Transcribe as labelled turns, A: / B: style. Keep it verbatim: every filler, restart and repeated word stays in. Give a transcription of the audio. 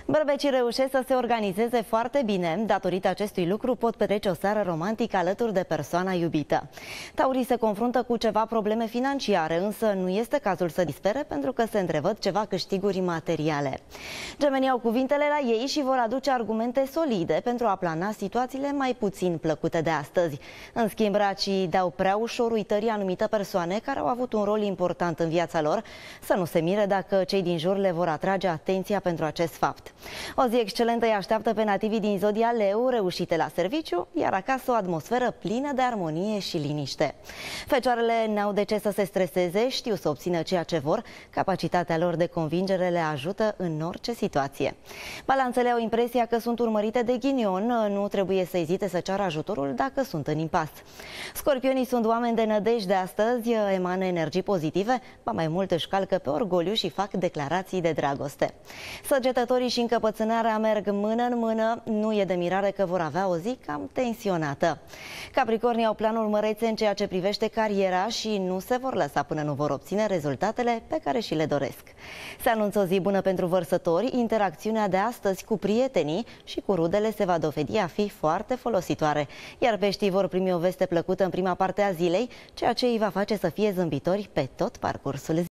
A: Bărbecii reușesc să se organizeze foarte bine. Datorită acestui lucru pot petrece o seară romantică alături de persoana iubită. Taurii se confruntă cu ceva probleme financiare, însă nu este cazul să dispere pentru că se întrevăd ceva câștiguri materiale. Gemenii au cuvintele la ei și vor aduce argumente solide pentru a plana situațiile mai puțin plăcute de astăzi. În schimb, racii dau prea ușor uitării anumite persoane care au avut un rol important în viața lor. Să nu se mire dacă cei din jur le vor atrage atenția pentru acest fapt. O zi excelentă îi așteaptă pe nativii din zodia Leu, reușite la serviciu, iar acasă o atmosferă plină de armonie și liniște. Fecioarele n-au de ce să se streseze, știu să obțină ceea ce vor, capacitatea lor de convingere le ajută în orice situație. Balanțele au impresia că sunt urmărite de ghinion, nu trebuie să ezite să ceară ajutorul dacă sunt în impas. Scorpionii sunt oameni de nădejde astăzi, emană energii pozitive, ba mai mult își calcă pe orgoliu și fac declarații de dragoste. Săgetătorii și încăpățânarea merg mână în mână, nu e de mirare că vor avea o zi cam tensionată. Capricornii au planuri mărețe în ceea ce privește cariera și nu se vor lăsa până nu vor obține rezultatele pe care și le doresc. Se anunță o zi bună pentru vărsători, interacțiunea de astăzi cu prietenii și cu rudele se va dovedi a fi foarte folositoare, iar peștii vor primi o veste plăcută în prima parte a zilei, ceea ce îi va face să fie zâmbitori pe tot parcursul zilei.